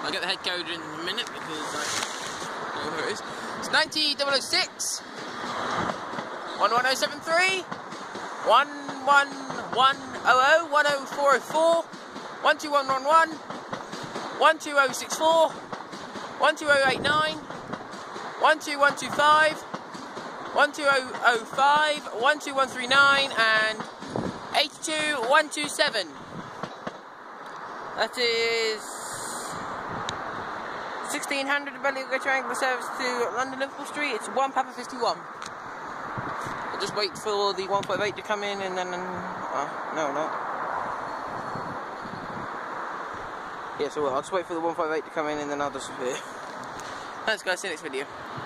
I'll get the head code in a minute because I know where it is. It's 90006 11073 11100 10404 12111 12064 12089 12125 12005 12139 and 82127. That is 1600 Bellingham Triangle service to London Liverpool Street. It's 1 Papa 51. I'll just wait for the 158 to come in and then no, not. Yeah, so I'll just wait for the 158 to come in and then I'll disappear. Thanks guys, see you next video.